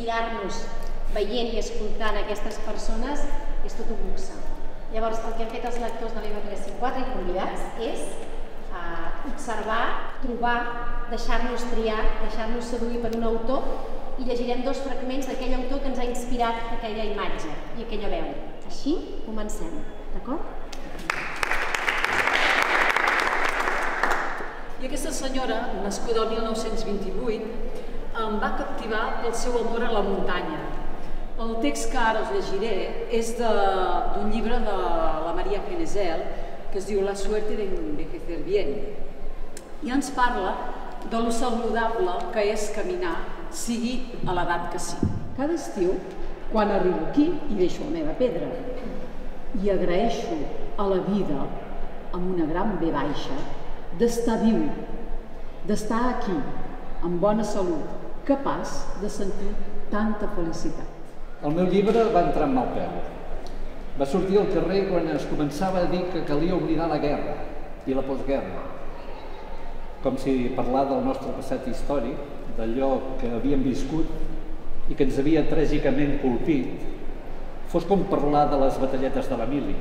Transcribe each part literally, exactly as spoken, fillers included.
inspirar-nos veient i escoltant aquestes persones és tot un luxe. Llavors, el que hem fet els lectors de l'I B tres cent quatre i convidats és observar, trobar, deixar-nos triar, deixar-nos seduir per un autor i llegirem dos fragments d'aquell autor que ens ha inspirat aquella imatge i aquella veu. Així comencem, d'acord? I aquesta senyora, nascuda el mil nou-cents vint-i-vuit, em va captivar pel seu amor a la muntanya. El text que ara us llegiré és d'un llibre de la Maria Genesel que es diu La suerte de envejecer bien. I ens parla de lo saludable que és caminar, sigui a l'edat que sigui. Cada estiu, quan arribo aquí, hi deixo la meva pedra i agraeixo a la vida, amb una gran ve baixa, d'estar viu, d'estar aquí, amb bona salut, capaç de sentir tanta felicitat. El meu llibre va entrar en mal peu. Va sortir al carrer quan es començava a dir que calia oblidar la guerra i la postguerra. Com si parlar del nostre passat històric, d'allò que havíem viscut i que ens havia tràgicament colpit, fos com parlar de les batalletes de l'Emili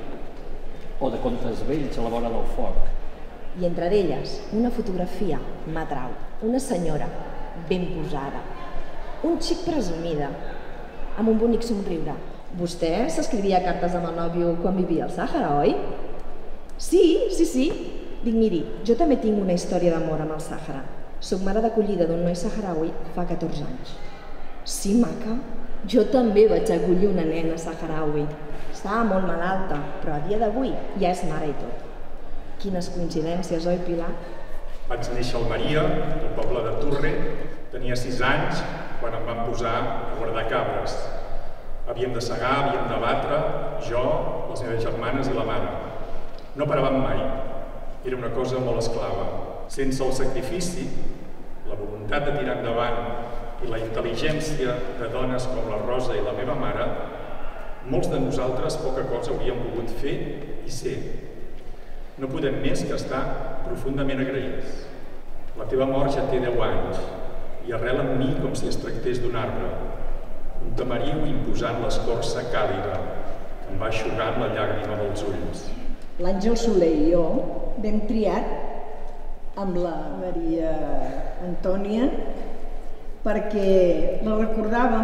o de contes vells a la vora del foc. I entre elles, una fotografia m'atrau, una senyora ben posada, un xic presumida, amb un bonic somriure. Vostè s'escrivia cartes amb el nòvio quan vivia al Sàhara, oi? Sí, sí, sí. Dic, miri, jo també tinc una història d'amor amb el Sàhara. Soc mare d'acollida d'un noi saharaui fa catorze anys. Sí, maca? Jo també vaig acollir una nena saharaui. Estava molt malalta, però a dia d'avui ja és mare i tot. Quines coincidències, oi, Pilar? Vaig néixer a Almeria, al poble de Turre. Tenia sis anys quan em van posar a guardar cabres. Havíem de segar, havíem de batre, jo, les meves germanes i la mare. No paràvem mai. Era una cosa molt esclava. Sense el sacrifici, la voluntat de tirar endavant i la intel·ligència de dones com la Rosa i la meva mare, molts de nosaltres poca cosa hauríem pogut fer i ser. No podem més que estar profundament agraïts. La teva mort ja té deu anys i arrela en mi com si es tractés d'un arbre, un tamariu imposant l'escorça càlida que em va eixugant la llàgrima dels ulls. L'Àngel Soler i jo vam triat amb la Maria Antònia perquè la recordàvem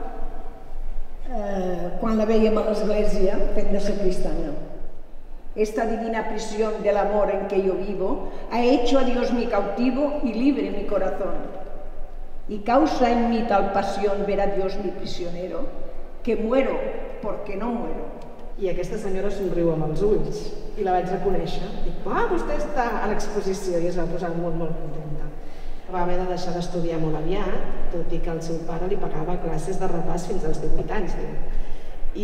eh, quan la vèiem a l'església fent de sacristana. Esta divina prisión del amor en que yo vivo ha hecho a Dios mi cautivo y libre mi corazón. Y causa en mí tal pasión ver a Dios mi prisionero, que muero porque no muero. I aquesta senyora somriu amb els ulls, i la vaig reconèixer. Dic, ah, vostè està a l'exposició, i es va posar molt, molt contenta. Va haver de deixar d'estudiar molt aviat, tot i que el seu pare li pagava classes de repàs fins als divuit anys. I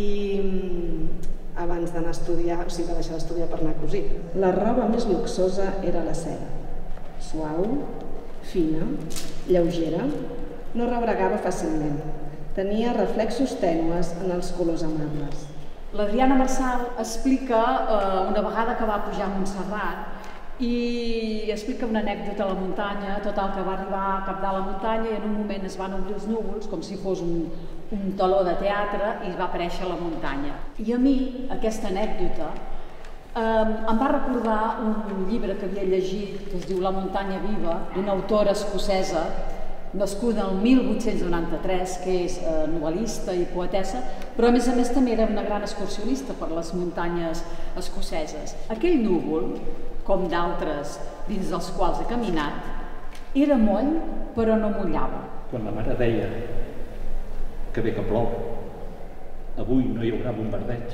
abans d'anar a estudiar, o sigui, va deixar d'estudiar per anar a cosir. La roba més luxosa era la seda. Suau, fina, lleugera, no rebregava fàcilment. Tenia reflexos tènues en els colors amables. L'Adriana Marçal explica eh, una vegada que va pujar a Montserrat i explica una anècdota a la muntanya, total que va arribar a cap de la muntanya i en un moment es van obrir els núvols com si fos un, un taló de teatre i va aparèixer la muntanya. I a mi aquesta anècdota eh, em va recordar un llibre que havia llegit que es diu La muntanya viva, d'una autora escocesa nascuda el mil vuit-cents noranta-tres, que és eh, novel·lista i poetessa, però a més a més també era una gran excursionista per les muntanyes escoceses. Aquell núvol, com d'altres dins dels quals he caminat, era moll però no mullava. Quan la mare deia que bé que plou, avui no hi haurà bombardeig,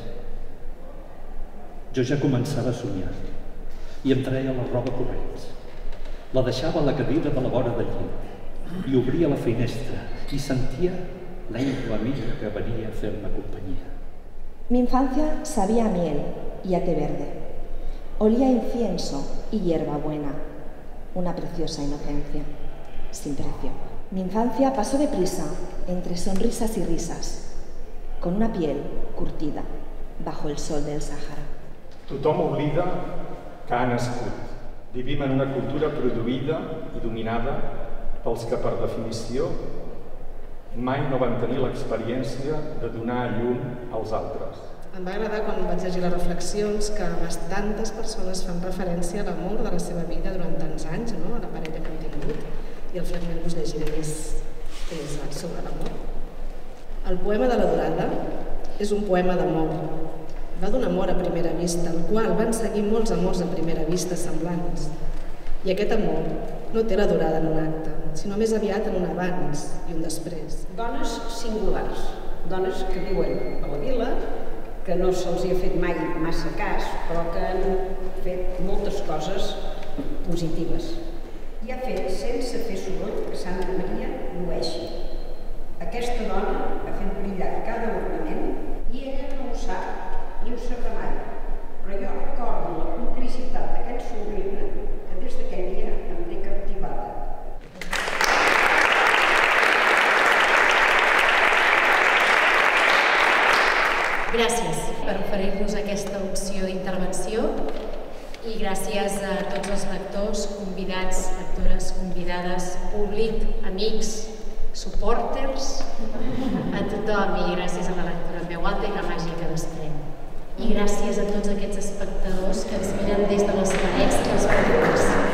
jo ja començava a somiar i em treia la roba corrents. La deixava a la cadira de la vora del llit i obria la finestra y sentía la íntima amiga que venía a hacerme compañía. Mi infancia sabía a miel y a té verde. Olía a incienso y hierbabuena. Una preciosa inocencia, sin precio. Mi infancia pasó deprisa, entre sonrisas y risas, con una piel curtida bajo el sol del Sàhara. Tothom oblida que ha nascut. Vivim en una cultura produïda i dominada pels que, per definició, mai no van tenir l'experiència de donar a llum als altres. Em va agradar quan vaig llegir les reflexions que bastantes persones fan referència a l'amor de la seva vida durant tants anys, no? A la parella que han tingut, i el fragment que us llegiré és, és sobre l'amor. El poema de la Durada és un poema d'amor. Va d'un amor a primera vista, el qual van seguir molts amors a primera vista semblants. I aquest amor no té la durada en un acte, sinó més aviat en un abans i un després. Dones singulars, dones que viuen a la vila, que no se'ls ha fet mai massa cas, però que han fet moltes coses positives. I ha fet sense fer soroll que Santa Maria llueixi. Aquesta dona ha fet brillar cada ornament i ella no ho sap ni ho sabrà mai. Però jo recordo la complicitat d'aquest somriure que des d'aquell dia em té captivada. Gràcies per oferir-nos aquesta opció d'intervenció i gràcies a tots els lectors, convidats, lectores, convidades, públic, amics, supporters, a tothom i gràcies a la lectura en veu alta i la màgia que desprèn. I gràcies a tots aquests espectadors que ens miren des de les parets i els podcasts.